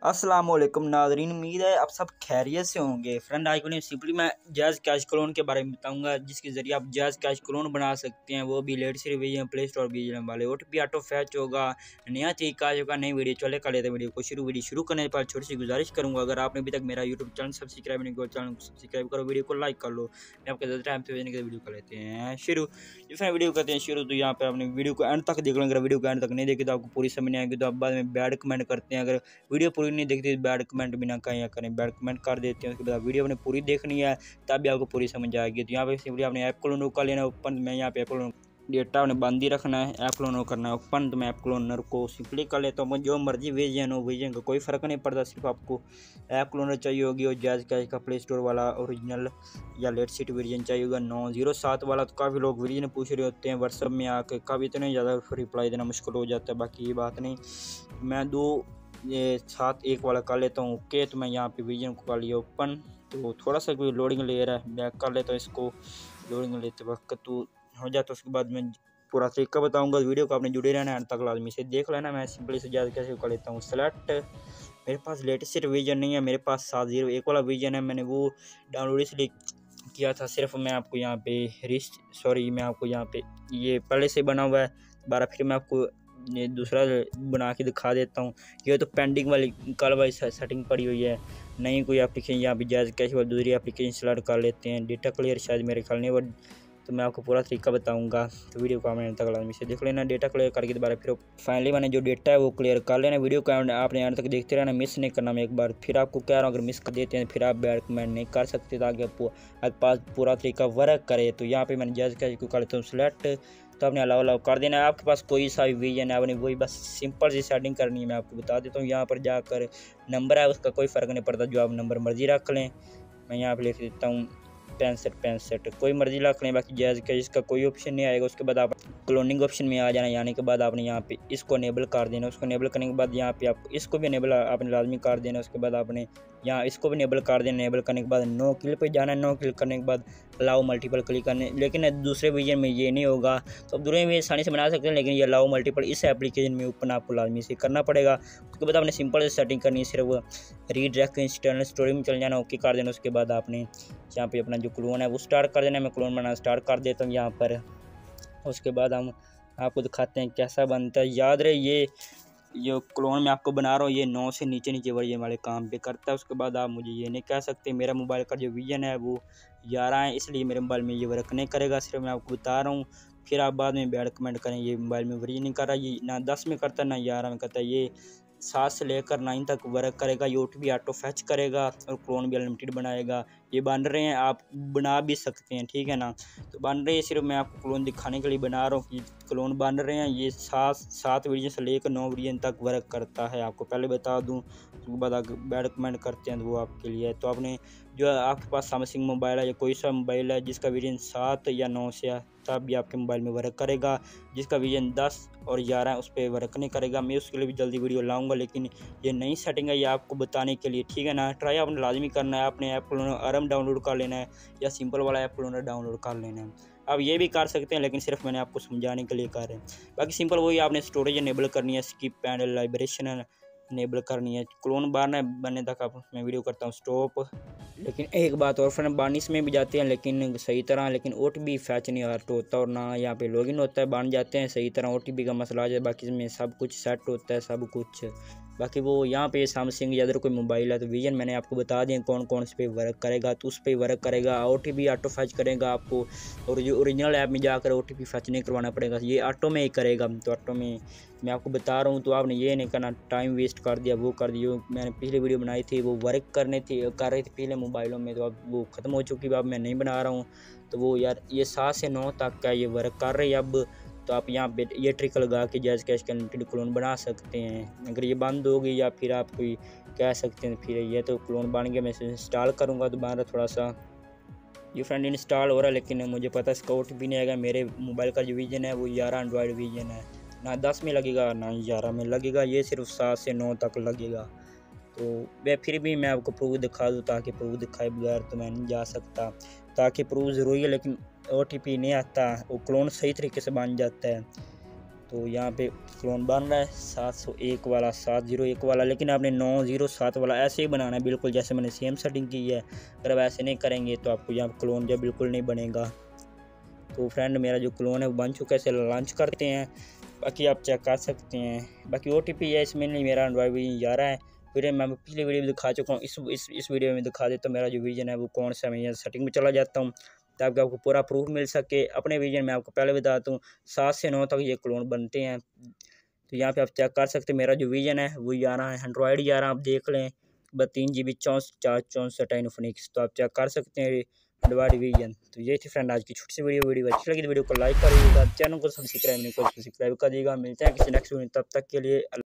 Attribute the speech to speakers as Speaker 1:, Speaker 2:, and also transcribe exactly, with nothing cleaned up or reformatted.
Speaker 1: अस्सलामुअलैकुम नाज़रीन, उम्मीद है आप सब खैरियत से होंगे। फ्रेंड, आज को सिंपली मैं जैज़ कैश क्लोन के बारे में बताऊंगा, जिसके ज़रिए आप जैज़ कैश क्लोन बना सकते हैं, वो भी लेटेस्ट रिवीजन प्ले स्टोर बीजन वाले। O T P auto fetch होगा, नया तरीका होगा। नई वीडियो चले कर लेते वीडियो को शुरू। वीडियो शुरू करने पर छोटी सी गुजारिश करूँगा, अगर आपने अभी तक मेरा यूट्यूब चैनल सब्सक्राइब नहीं किया, चैनल को सब्सक्राइब करो, वीडियो को लाइक कर लो। मैं आपके ज़्यादा टाइम से भेजने के वीडियो कर लेते हैं शुरू। जिसमें वीडियो करते हैं शुरू, तो यहाँ पर आपने वीडियो को एंड तक देख लो। अगर वीडियो को एंड तक नहीं देखी तो आपको पूरी समझ नहीं आएगी, तो आप बाद में बैड कमेंट करते हैं। अगर वीडियो पूरी नहीं देखती तो बैड कमेंट भी ना कहीं करें, बैड कमेंट कर देते हैं। उसके बाद वीडियो आपने पूरी देखनी है, तब भी आपको पूरी समझ आएगी। तो यहाँ पे सिंपली आपने ऐप क्लोनर का लेना है ओपन। मैं यहाँ पे ऐप क्लोनर डेटा आपने बंद ही रखना है, ऐप क्लोनर करना है ओपन। तो मैं ऐप क्लोनर को सिंपली कर लेता हूँ। जो मर्जी वर्जन हो, वर्जन का कोई फ़र्क नहीं पड़ता, सिर्फ आपको ऐप क्लोनर चाहिए होगी। और जैज़ कैश का प्ले स्टोर वाला ओरिजिनल या लेटेस्ट वर्जन चाहिए होगा, नौ जीरो सात वाला। तो काफ़ी लोग वर्जन पूछ रहे होते हैं व्हाट्सअप में आके, काफ़ी इतने ज़्यादा रिप्लाई देना मुश्किल हो जाता है। बाकी ये बात नहीं, मैं दो ये सात एक वाला कर लेता हूँ ओके। तो मैं यहाँ पे विजन को कर लिया ओपन। तो थोड़ा सा कोई लोडिंग ले रहा है, बैक कर लेता हूँ इसको। लोडिंग लेते वक्त तो हो जाता, उसके बाद मैं पूरा तरीका बताऊंगा। वीडियो को आपने जुड़े रहना है, तक लाजमी से देख लेना। मैं सिंपली से ज़्यादा कैसे कर लेता हूँ सेलेक्ट। मेरे पास लेटेस्ट विजन नहीं है, मेरे पास सात जीरो एक वाला विजन है। मैंने वो डाउनलोड इसलिए किया था, सिर्फ मैं आपको यहाँ पे रिस्ट सॉरी मैं आपको यहाँ पे ये पहले से बना हुआ है बारह, फिर मैं आपको ये दूसरा बना के दिखा देता हूँ। ये तो पेंडिंग वाली कल वाली सेटिंग पड़ी हुई है, नहीं कोई एप्लीकेशन यहाँ पे जैज़ कैश वाली दूसरी एप्लीकेशन सेलेक्ट कर लेते हैं। डेटा क्लियर शायद मेरे ख्याल नहीं, वो तो मैं आपको पूरा तरीका बताऊंगा। तो वीडियो को आपने तक लाजमी से देख लेना। डेटा क्लियर करके दोबारा फिर फाइनली मैंने जो डेटा है वो क्लियर कर लेना। वीडियो को आपने यहाँ तक देखते रहना, मिस नहीं करना। मैं एक बार फिर आपको कह रहा हूँ, अगर मिस कर देते हैं फिर आप बैड कमेंट नहीं कर सकते, ताकि आपको आपके पास पूरा तरीका वर्क करे। तो यहाँ पे मैंने जैज़ कैश को कर लेता हूँ सेलेक्ट। तो आपने अलाउ अलाउ कर देना है। आपके पास कोई सा भी विजन है, आपने वही बस सिंपल सी सेटिंग करनी है। मैं आपको बता देता हूँ, यहाँ पर जाकर नंबर है उसका कोई फ़र्क नहीं पड़ता, जो आप नंबर मर्जी रख लें। मैं यहाँ पर लिख देता हूँ पैंसठ पैंसठ, कोई मर्जी रख लें। बाकी जैज़ कैश इसका कोई ऑप्शन नहीं आएगा। उसके बाद आप क्लोनिंग ऑप्शन में आ जाना, यानी के बाद आपने यहाँ पे इसको अनेबल कर देना। उसको अनेबल करने के बाद यहाँ पे आपको इसको भी अनेबल आपने लाजमी कर देना। उसके बाद आपने यहाँ इसको भी अनेबल कर देना। अनेबल करने के बाद नो क्लिक पे जाना है। नो क्लिक करने के बाद अलाउ मल्टीपल क्लिक करने, लेकिन दूसरे विजन में ये नहीं होगा। तो आप दूसरे में आसानी से बना सकते हैं, लेकिन ये अलाउ मल्टीपल इस एप्लीकेशन में ओपन आपको लाजमी से करना पड़ेगा। उसके बाद आपने सिंपल से सेटिंग करनी है, सिर्फ रीडायरेक्ट इंटरनल स्टोरी में चल जाना, ओके कर देना। उसके बाद आपने यहाँ पे अपना जो क्लोन है वो स्टार्ट कर देना। मैं क्लोन बनाना स्टार्ट कर देता हूँ यहाँ पर। उसके बाद हम आपको दिखाते हैं कैसा बनता है। याद रहे, ये जो क्लोन मैं आपको बना रहा हूँ ये नौ से नीचे नीचे वर्जन वाले काम पे करता है। उसके बाद आप मुझे ये नहीं कह सकते मेरा मोबाइल का जो विजन है वो ग्यारह है, इसलिए मेरे मोबाइल में ये वर्क नहीं करेगा। सिर्फ मैं आपको बता रहा हूँ, फिर आप बाद में बैड कमेंट करें ये मोबाइल में वर्जन नहीं कर रहा। ये ना दस में करता है ना ग्यारह में करता है, ये सात से लेकर नाइन तक वर्क करेगा। ये O T P auto fetch करेगा और क्लोन भी अनलिमिटेड बनाएगा। ये बन रहे हैं, आप बना भी सकते हैं, ठीक है ना। तो बन रहे हैं, सिर्फ मैं आपको क्लोन दिखाने के लिए बना रहा हूँ कि क्लोन बन रहे हैं। ये सात सात वर्जन से लेकर नौ वर्जन तक वर्क करता है, आपको पहले बता दूँ। उसके बाद अगर बैड कमेंट करते हैं तो वो आपके लिए है। तो आपने जो आपके पास सैमसंग मोबाइल है या कोई सा मोबाइल है जिसका वर्जन सात या नौ से है, तब भी आपके मोबाइल में वर्क करेगा। जिसका वर्जन दस और ग्यारह है उस पर वर्क नहीं करेगा। मैं उसके लिए भी जल्दी वीडियो लाऊंगा, लेकिन ये नई सेटिंग है, ये आपको बताने के लिए, ठीक है ना। ट्राई आपने लाजमी करना है। आपने ऐप क्लोनर आराम डाउनलोड कर लेना है या सिंपल वाला ऐप क्लोनर डाउनलोड कर लेना है। आप ये भी कर सकते हैं, लेकिन सिर्फ मैंने आपको समझाने के लिए कर रहे हैं। बाकी सिंपल वही आपने स्टोरेज इनेबल करनी है, स्किप एंड लाइब्रेशन इनेबल करनी है। क्लोन बारना बनने तक आप मैं वीडियो करता हूँ स्टॉप। लेकिन एक बात और, फ्रेंड बानिस में भी जाते हैं लेकिन सही तरह, लेकिन ओ टी पी फैच नहीं हर्ट होता और ना यहाँ पे लॉगिन होता है। बन जाते हैं सही तरह, ओ टी पी का मसला आ जाए, बाकी इसमें सब कुछ सेट होता है सब कुछ। बाकी वो यहाँ पे सैमसंग या अदर कोई मोबाइल है तो विजन मैंने आपको बता दिया कौन कौन से पे वर्क करेगा, तो उस पर वर्क करेगा। O T P auto fetch करेगा आपको, और जो ओरिजिनल ऐप में जाकर ओ टी पी फैच नहीं करवाना पड़ेगा, ये ऑटो में ही करेगा। तो ऑटो में मैं आपको बता रहा हूँ, तो आपने ये नहीं करना टाइम वेस्ट कर दिया वो कर दिया। मैंने पिछले वीडियो बनाई थी वो वर्क करने थी कर रही थी पिछले मोबाइलों में, तो अब वो ख़त्म हो चुकी है, अब मैं नहीं बना रहा हूँ। तो वो यार ये सात से नौ तक का ये वर्क कर रही है अब। तो आप यहाँ पे ये ट्रिक लगा के जैज़ कैश का अनलिमिटेड क्लोन बना सकते हैं। अगर ये बंद होगी या फिर आप कोई कह सकते हैं, फिर ये तो क्लोन बन गया। मैं इसे इंस्टॉल करूँगा दोबारा, थोड़ा सा ये फ्रेंड इंस्टॉल हो रहा है, लेकिन मुझे पता है इसका ओ टी पी नहीं आएगा। मेरे मोबाइल का जो विजन है वो ग्यारह एंड्रॉयड विजन है, ना दस में लगेगा ना ग्यारह में लगेगा, ये सिर्फ सात से नौ तक लगेगा। तो मैं फिर भी मैं आपको प्रूफ दिखा दूँ, ताकि प्रूफ दिखाए बगैर तो मैं नहीं जा सकता। ताकि प्रूफ ज़रूरी है, लेकिन ओ टी पी नहीं आता, वो क्लोन सही तरीके से बन जाता है। तो यहाँ पे क्लोन बन रहा है सात सौ एक वाला, सात ज़ीरो एक वाला, लेकिन आपने नौ ज़ीरो सात वाला ऐसे ही बनाना है बिल्कुल जैसे मैंने सेम सेटिंग की है। अगर आप ऐसे नहीं करेंगे तो आपको यहाँ क्लोन जो बिल्कुल नहीं बनेगा। तो फ्रेंड मेरा जो क्लोन है वो बन चुका है, इसे लॉन्च करते हैं। बाकी आप चेक कर सकते हैं। बाकी ओ टी पी है इसमें नहीं, मेरा एंड्रॉइड वर्जन ग्यारह है। वीडियो मैं पिछली वीडियो में दिखा चुका हूँ, इस इस इस वीडियो में दिखा देता हूँ मेरा जो विजन है वो कौन सा। मैं यहाँ सेटिंग में चला जाता हूँ ताकि आपको पूरा प्रूफ मिल सके। अपने विजन में आपको पहले बताता हूँ सात से नौ तक ये क्लोन बनते हैं। तो यहाँ पे आप चेक कर सकते हैं मेरा जो विजन है वो ग्यारह है, एंड्रॉइड ग्यारह आप देख लें, बस तीन जी बी चौंसठ चार चौंसठ इनफिनिक्स। तो आप चेक कर सकते हैं एंड्रॉइड विजन। तो ये थी फ्रेंड आज की छोटी सी वीडियो। वीडियो अच्छी लगी तो वीडियो को लाइक करिएगा, चैनल को सब्सक्राइब नहीं को सब्सक्राइब करिएगा। मिलते हैं किसी नेक्स्ट वीडियो, तब तक के लिए।